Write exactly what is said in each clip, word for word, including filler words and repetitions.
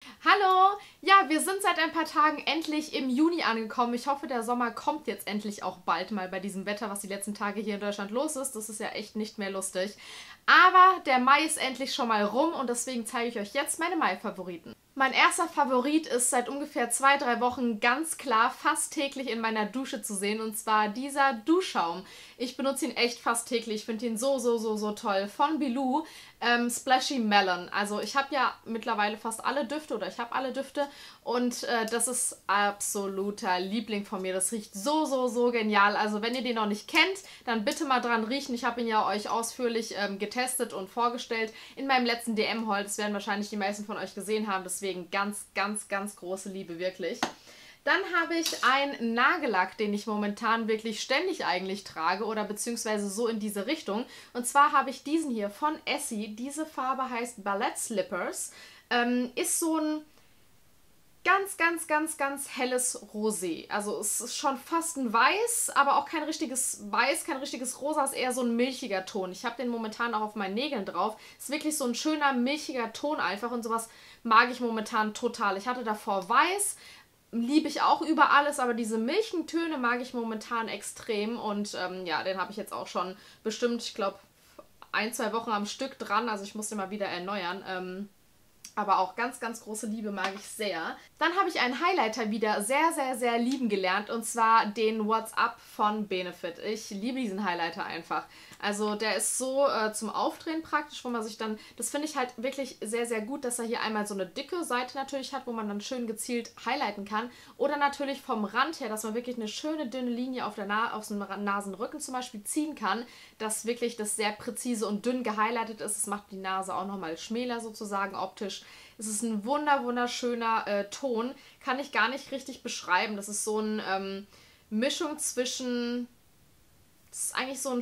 Hallo! Ja, wir sind seit ein paar Tagen endlich im Juni angekommen. Ich hoffe, der Sommer kommt jetzt endlich auch bald mal bei diesem Wetter, was die letzten Tage hier in Deutschland los ist. Das ist ja echt nicht mehr lustig. Aber der Mai ist endlich schon mal rum und deswegen zeige ich euch jetzt meine Mai-Favoriten. Mein erster Favorit ist seit ungefähr zwei, drei Wochen ganz klar fast täglich in meiner Dusche zu sehen, und zwar dieser Duschschaum. Ich benutze ihn echt fast täglich, ich finde ihn so, so, so, so toll. Von Bilou, ähm, Splashy Melon. Also ich habe ja mittlerweile fast alle Düfte oder ich habe alle Düfte und äh, das ist absoluter Liebling von mir. Das riecht so, so, so genial. Also wenn ihr den noch nicht kennt, dann bitte mal dran riechen. Ich habe ihn ja euch ausführlich ähm, getestet und vorgestellt in meinem letzten D M-Haul. Das werden wahrscheinlich die meisten von euch gesehen haben, deswegen ganz, ganz, ganz große Liebe, wirklich. Dann habe ich einen Nagellack, den ich momentan wirklich ständig eigentlich trage oder beziehungsweise so in diese Richtung. Und zwar habe ich diesen hier von Essie. Diese Farbe heißt Ballet Slippers. Ähm, ist so ein ganz, ganz, ganz, ganz helles Rosé. Also es ist schon fast ein Weiß, aber auch kein richtiges Weiß, kein richtiges Rosa, ist eher so ein milchiger Ton. Ich habe den momentan auch auf meinen Nägeln drauf. Ist wirklich so ein schöner, milchiger Ton einfach und sowas mag ich momentan total. Ich hatte davor Weiß, liebe ich auch über alles, aber diese milchigen Töne mag ich momentan extrem und ähm, ja, den habe ich jetzt auch schon bestimmt, ich glaube, ein, zwei Wochen am Stück dran. Also ich muss den mal wieder erneuern. Ähm, aber auch ganz, ganz große Liebe, mag ich sehr. Dann habe ich einen Highlighter wieder sehr, sehr, sehr lieben gelernt, und zwar den What's Up von Benefit. Ich liebe diesen Highlighter einfach. Also der ist so äh, zum Aufdrehen praktisch, wo man sich dann, das finde ich halt wirklich sehr, sehr gut, dass er hier einmal so eine dicke Seite natürlich hat, wo man dann schön gezielt highlighten kann. Oder natürlich vom Rand her, dass man wirklich eine schöne, dünne Linie auf der Na auf dem Nasenrücken zum Beispiel ziehen kann, dass wirklich das sehr präzise und dünn gehighlightet ist. Es macht die Nase auch nochmal schmäler sozusagen optisch. Es ist ein wunder, wunderschöner äh, Ton. Kann ich gar nicht richtig beschreiben. Das ist so eine ähm, Mischung zwischen... Das ist eigentlich so ein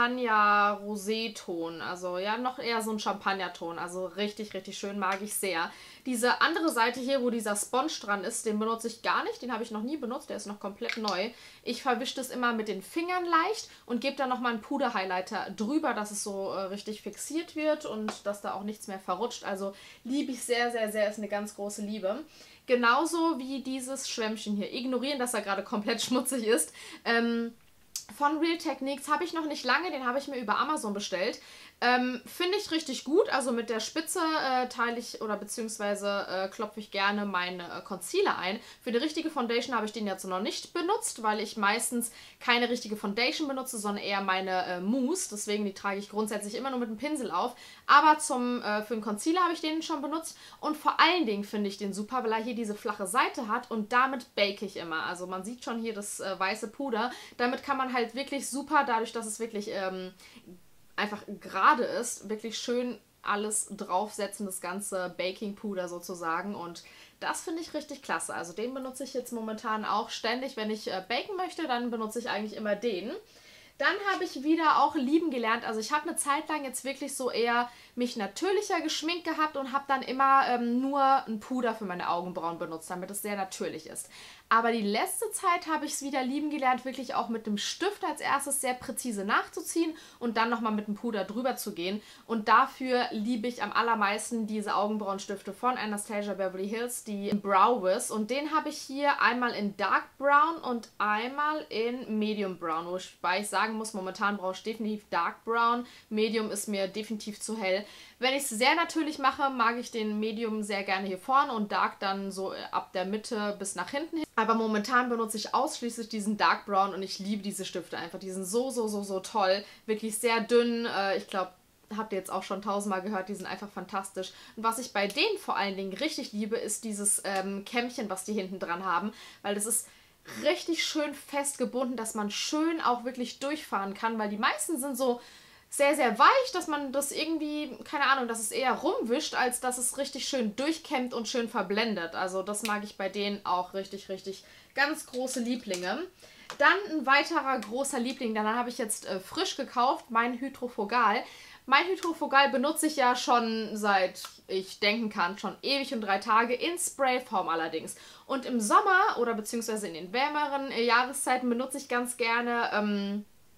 Champagner-Rosé-Ton. Also ja, noch eher so ein Champagner-Ton. Also richtig, richtig schön, mag ich sehr. Diese andere Seite hier, wo dieser Sponge dran ist, den benutze ich gar nicht. Den habe ich noch nie benutzt, der ist noch komplett neu. Ich verwische das immer mit den Fingern leicht und gebe dann nochmal einen Puder-Highlighter drüber, dass es so äh, richtig fixiert wird und dass da auch nichts mehr verrutscht. Also liebe ich sehr, sehr, sehr. Ist eine ganz große Liebe. Genauso wie dieses Schwämmchen hier. Ignorieren, dass er gerade komplett schmutzig ist. Ähm... Von Real Techniques habe ich noch nicht lange, den habe ich mir über Amazon bestellt. Ähm, Finde ich richtig gut, also mit der Spitze äh, teile ich oder beziehungsweise äh, klopfe ich gerne meine äh, Concealer ein. Für die richtige Foundation habe ich den jetzt noch nicht benutzt, weil ich meistens keine richtige Foundation benutze, sondern eher meine äh, Mousse. Deswegen die trage ich grundsätzlich immer nur mit dem Pinsel auf. Aber zum, äh, für den Concealer habe ich den schon benutzt und vor allen Dingen finde ich den super, weil er hier diese flache Seite hat und damit bake ich immer. Also man sieht schon hier das äh, weiße Puder. Damit kann man halt wirklich super, dadurch, dass es wirklich ähm, einfach gerade ist, wirklich schön alles draufsetzen, das ganze Baking-Puder sozusagen, und das finde ich richtig klasse. Also den benutze ich jetzt momentan auch ständig, wenn ich äh, baken möchte, dann benutze ich eigentlich immer den. Dann habe ich wieder auch lieben gelernt, also ich habe eine Zeit lang jetzt wirklich so eher mich natürlicher geschminkt gehabt und habe dann immer ähm, nur ein Puder für meine Augenbrauen benutzt, damit es sehr natürlich ist. Aber die letzte Zeit habe ich es wieder lieben gelernt, wirklich auch mit dem Stift als erstes sehr präzise nachzuziehen und dann nochmal mit dem Puder drüber zu gehen. Und dafür liebe ich am allermeisten diese Augenbrauenstifte von Anastasia Beverly Hills, die Brow Wiz. Und den habe ich hier einmal in Dark Brown und einmal in Medium Brown, wobei ich sagen muss, momentan brauche ich definitiv Dark Brown. Medium ist mir definitiv zu hell. Wenn ich es sehr natürlich mache, mag ich den Medium sehr gerne hier vorne und Dark dann so ab der Mitte bis nach hinten hin. Aber momentan benutze ich ausschließlich diesen Dark Brown und ich liebe diese Stifte einfach. Die sind so, so, so, so toll. Wirklich sehr dünn. Ich glaube, habt ihr jetzt auch schon tausendmal gehört, die sind einfach fantastisch. Und was ich bei denen vor allen Dingen richtig liebe, ist dieses ähm, Kämmchen, was die hinten dran haben. Weil das ist richtig schön festgebunden, dass man schön auch wirklich durchfahren kann. Weil die meisten sind so sehr, sehr weich, dass man das irgendwie, keine Ahnung, dass es eher rumwischt, als dass es richtig schön durchkämmt und schön verblendet. Also das mag ich bei denen auch richtig, richtig ganz große Lieblinge. Dann ein weiterer großer Liebling, den habe ich jetzt äh, frisch gekauft, mein Hydrofogal. Mein Hydrofogal benutze ich ja schon seit ich denken kann, schon ewig und drei Tage, in Sprayform allerdings. Und im Sommer oder beziehungsweise in den wärmeren äh, Jahreszeiten benutze ich ganz gerne ähm,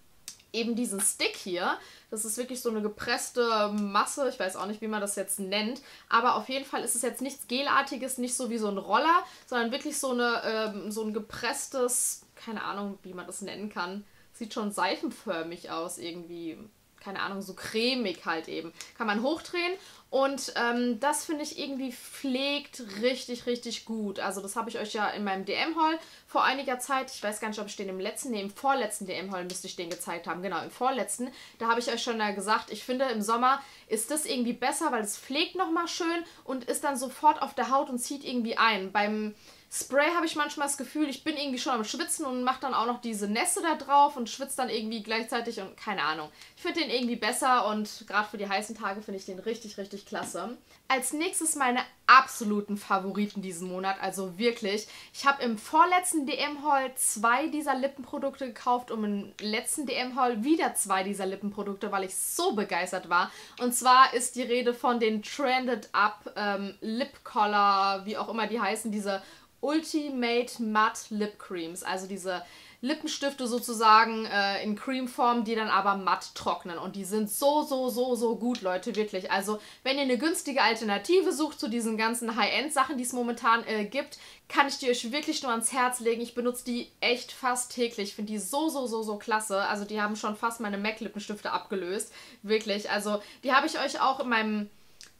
eben diesen Stick hier. Das ist wirklich so eine gepresste Masse. Ich weiß auch nicht, wie man das jetzt nennt. Aber auf jeden Fall ist es jetzt nichts Gelartiges, nicht so wie so ein Roller, sondern wirklich so, eine, ähm, so ein gepresstes, keine Ahnung, wie man das nennen kann. Sieht schon seifenförmig aus irgendwie. Keine Ahnung, so cremig halt eben. Kann man hochdrehen und ähm, das finde ich irgendwie pflegt richtig, richtig gut. Also das habe ich euch ja in meinem D M-Haul vor einiger Zeit, ich weiß gar nicht, ob ich den im letzten, nee, im vorletzten D M-Haul müsste ich den gezeigt haben. Genau, im vorletzten. Da habe ich euch schon gesagt, ich finde im Sommer ist das irgendwie besser, weil es pflegt nochmal schön und ist dann sofort auf der Haut und zieht irgendwie ein. Beim Spray habe ich manchmal das Gefühl, ich bin irgendwie schon am Schwitzen und mache dann auch noch diese Nässe da drauf und schwitze dann irgendwie gleichzeitig und keine Ahnung. Ich finde den irgendwie besser und gerade für die heißen Tage finde ich den richtig, richtig klasse. Als nächstes meine absoluten Favoriten diesen Monat, also wirklich. Ich habe im vorletzten D M-Haul zwei dieser Lippenprodukte gekauft und im letzten D M-Haul wieder zwei dieser Lippenprodukte, weil ich so begeistert war. Und zwar ist die Rede von den Trended Up ähm, Lip Color, wie auch immer die heißen, diese Ultimate Matte Lip Creams, also diese Lippenstifte sozusagen äh, in Creamform, die dann aber matt trocknen. Und die sind so, so, so, so gut, Leute, wirklich. Also, wenn ihr eine günstige Alternative sucht zu diesen ganzen High-End-Sachen, die es momentan äh, gibt, kann ich die euch wirklich nur ans Herz legen. Ich benutze die echt fast täglich. Ich finde die so, so, so, so klasse. Also, die haben schon fast meine MAC-Lippenstifte abgelöst. Wirklich. Also, die habe ich euch auch in meinem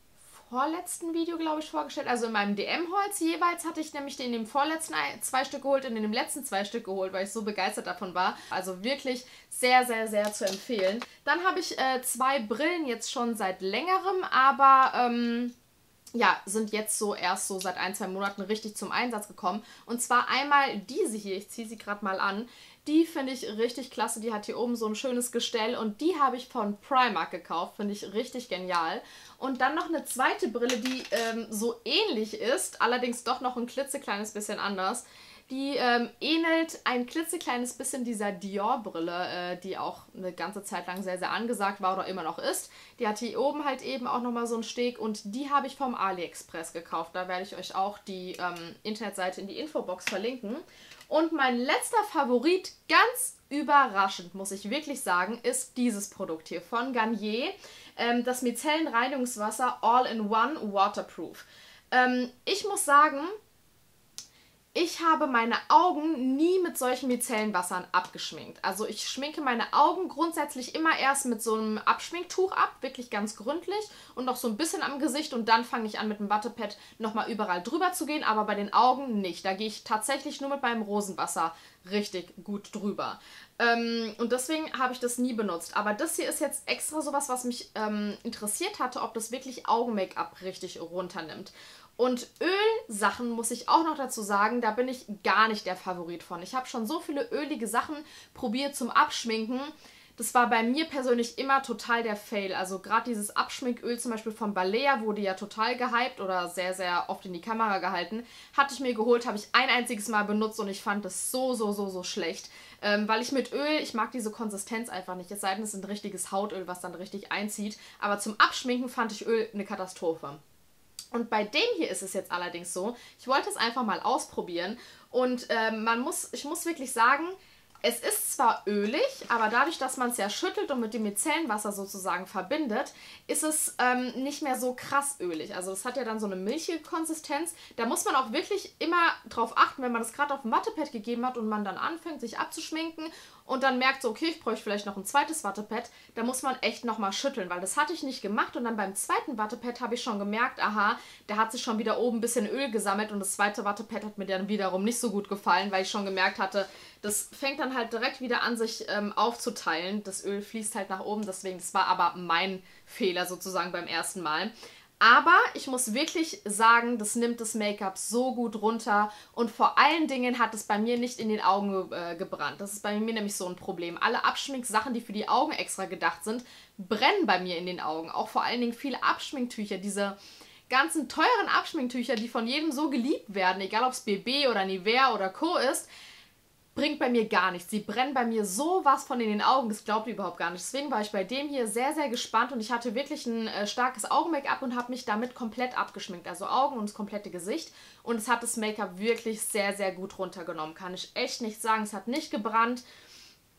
vorletzten Video, glaube ich, vorgestellt. Also in meinem D M-Holz jeweils hatte ich nämlich den in dem vorletzten zwei Stück geholt und in dem letzten zwei Stück geholt, weil ich so begeistert davon war. Also wirklich sehr, sehr, sehr zu empfehlen. Dann habe ich äh, zwei Brillen jetzt schon seit längerem, aber ähm, ja, sind jetzt so erst so seit ein, zwei Monaten richtig zum Einsatz gekommen. Und zwar einmal diese hier, ich ziehe sie gerade mal an. Die finde ich richtig klasse. Die hat hier oben so ein schönes Gestell und die habe ich von Primark gekauft. Finde ich richtig genial. Und dann noch eine zweite Brille, die ähm, so ähnlich ist, allerdings doch noch ein klitzekleines bisschen anders. Die ähm, ähnelt ein klitzekleines bisschen dieser Dior-Brille, äh, die auch eine ganze Zeit lang sehr, sehr angesagt war oder immer noch ist. Die hat hier oben halt eben auch nochmal so einen Steg und die habe ich vom AliExpress gekauft. Da werde ich euch auch die ähm, Internetseite in die Infobox verlinken. Und mein letzter Favorit, ganz überraschend, muss ich wirklich sagen, ist dieses Produkt hier von Garnier. Ähm, das Micellenreinigungswasser All-in-One Waterproof. Ähm, ich muss sagen, ich habe meine Augen nie mit solchen Micellenwassern abgeschminkt. Also ich schminke meine Augen grundsätzlich immer erst mit so einem Abschminktuch ab, wirklich ganz gründlich und noch so ein bisschen am Gesicht und dann fange ich an mit dem Wattepad nochmal überall drüber zu gehen, aber bei den Augen nicht. Da gehe ich tatsächlich nur mit meinem Rosenwasser richtig gut drüber. Ähm, und deswegen habe ich das nie benutzt. Aber das hier ist jetzt extra sowas, was mich ähm, interessiert hatte, ob das wirklich Augen-Make-up richtig runternimmt. Und Ölsachen muss ich auch noch dazu sagen, da bin ich gar nicht der Favorit von. Ich habe schon so viele ölige Sachen probiert zum Abschminken. Das war bei mir persönlich immer total der Fail. Also gerade dieses Abschminköl zum Beispiel von Balea wurde ja total gehypt oder sehr, sehr oft in die Kamera gehalten. Hatte ich mir geholt, habe ich ein einziges Mal benutzt und ich fand das so, so, so, so schlecht. Ähm, weil ich mit Öl, ich mag diese Konsistenz einfach nicht. Es sei denn, es ist ein richtiges Hautöl, was dann richtig einzieht. Aber zum Abschminken fand ich Öl eine Katastrophe. Und bei dem hier ist es jetzt allerdings so, ich wollte es einfach mal ausprobieren und ähm, man muss, ich muss wirklich sagen, es ist zwar ölig, aber dadurch, dass man es ja schüttelt und mit dem Micellenwasser sozusagen verbindet, ist es ähm, nicht mehr so krass ölig. Also es hat ja dann so eine milchige Konsistenz. Da muss man auch wirklich immer drauf achten, wenn man das gerade auf dem Wattepad gegeben hat und man dann anfängt, sich abzuschminken und dann merkt so, okay, ich bräuchte vielleicht noch ein zweites Wattepad, da muss man echt nochmal schütteln, weil das hatte ich nicht gemacht und dann beim zweiten Wattepad habe ich schon gemerkt, aha, da hat sich schon wieder oben ein bisschen Öl gesammelt und das zweite Wattepad hat mir dann wiederum nicht so gut gefallen, weil ich schon gemerkt hatte, das fängt dann halt direkt wieder an, sich ähm, aufzuteilen. Das Öl fließt halt nach oben, deswegen, das war aber mein Fehler sozusagen beim ersten Mal. Aber ich muss wirklich sagen, das nimmt das Make-up so gut runter und vor allen Dingen hat es bei mir nicht in den Augen äh, gebrannt. Das ist bei mir nämlich so ein Problem. Alle Abschminksachen, die für die Augen extra gedacht sind, brennen bei mir in den Augen. Auch vor allen Dingen viele Abschminktücher, diese ganzen teuren Abschminktücher, die von jedem so geliebt werden, egal ob es B B oder Nivea oder Co. ist, bringt bei mir gar nichts. Sie brennen bei mir sowas von in den Augen, das glaubt ihr überhaupt gar nicht. Deswegen war ich bei dem hier sehr, sehr gespannt und ich hatte wirklich ein äh, starkes Augen-Make-up und habe mich damit komplett abgeschminkt. Also Augen und das komplette Gesicht. Und es hat das Make-up wirklich sehr, sehr gut runtergenommen. Kann ich echt nicht sagen. Es hat nicht gebrannt.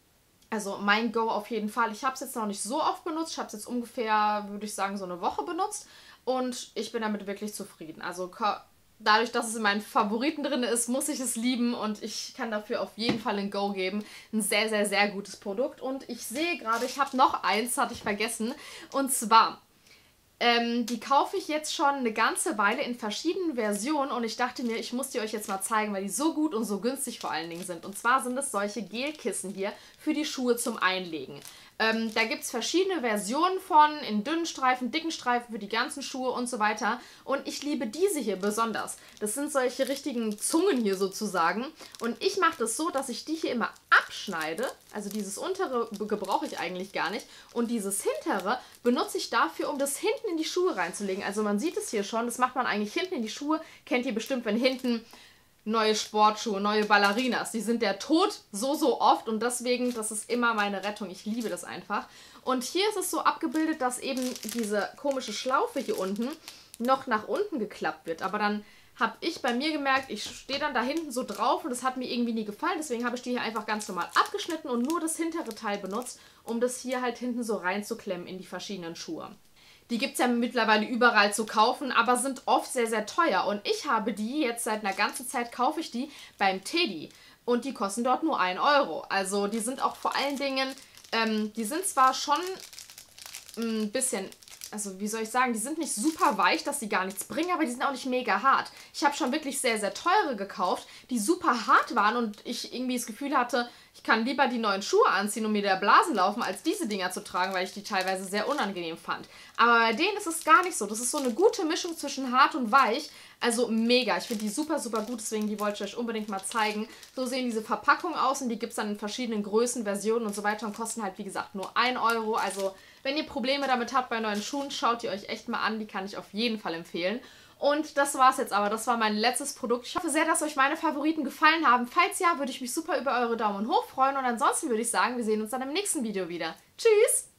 Also mein Go auf jeden Fall. Ich habe es jetzt noch nicht so oft benutzt. Ich habe es jetzt ungefähr, würde ich sagen, so eine Woche benutzt. Und ich bin damit wirklich zufrieden. Also dadurch, dass es in meinen Favoriten drin ist, muss ich es lieben. Und ich kann dafür auf jeden Fall ein Go geben. Ein sehr, sehr, sehr gutes Produkt. Und ich sehe gerade, ich habe noch eins, hatte ich vergessen. Und zwar... Ähm, die kaufe ich jetzt schon eine ganze Weile in verschiedenen Versionen und ich dachte mir, ich muss die euch jetzt mal zeigen, weil die so gut und so günstig vor allen Dingen sind. Und zwar sind es solche Gelkissen hier für die Schuhe zum Einlegen. Ähm, da gibt es verschiedene Versionen von, in dünnen Streifen, dicken Streifen für die ganzen Schuhe und so weiter. Und ich liebe diese hier besonders. Das sind solche richtigen Zungen hier sozusagen. Und ich mache das so, dass ich die hier immer abschneide. Also dieses untere gebrauche ich eigentlich gar nicht. Und dieses hintere benutze ich dafür, um das hinten in die Schuhe reinzulegen. Also man sieht es hier schon, das macht man eigentlich hinten in die Schuhe. Kennt ihr bestimmt, wenn hinten... neue Sportschuhe, neue Ballerinas. Die sind der Tod so, so oft und deswegen, das ist immer meine Rettung. Ich liebe das einfach. Und hier ist es so abgebildet, dass eben diese komische Schlaufe hier unten noch nach unten geklappt wird. Aber dann habe ich bei mir gemerkt, ich stehe dann da hinten so drauf und das hat mir irgendwie nie gefallen. Deswegen habe ich die hier einfach ganz normal abgeschnitten und nur das hintere Teil benutzt, um das hier halt hinten so reinzuklemmen in die verschiedenen Schuhe. Die gibt es ja mittlerweile überall zu kaufen, aber sind oft sehr, sehr teuer. Und ich habe die jetzt seit einer ganzen Zeit, kaufe ich die beim Teddy. Und die kosten dort nur ein Euro. Also die sind auch vor allen Dingen, ähm, die sind zwar schon ein bisschen... Also wie soll ich sagen, die sind nicht super weich, dass sie gar nichts bringen, aber die sind auch nicht mega hart. Ich habe schon wirklich sehr, sehr teure gekauft, die super hart waren und ich irgendwie das Gefühl hatte, ich kann lieber die neuen Schuhe anziehen und mir der Blasen laufen, als diese Dinger zu tragen, weil ich die teilweise sehr unangenehm fand. Aber bei denen ist es gar nicht so. Das ist so eine gute Mischung zwischen hart und weich. Also mega. Ich finde die super, super gut, deswegen die wollte ich euch unbedingt mal zeigen. So sehen diese Verpackungen aus und die gibt es dann in verschiedenen Größen, Versionen und so weiter und kosten halt, wie gesagt, nur ein Euro. Also wenn ihr Probleme damit habt bei neuen Schuhen, schaut ihr euch echt mal an. Die kann ich auf jeden Fall empfehlen. Und das war's jetzt aber. Das war mein letztes Produkt. Ich hoffe sehr, dass euch meine Favoriten gefallen haben. Falls ja, würde ich mich super über eure Daumen hoch freuen. Und ansonsten würde ich sagen, wir sehen uns dann im nächsten Video wieder. Tschüss!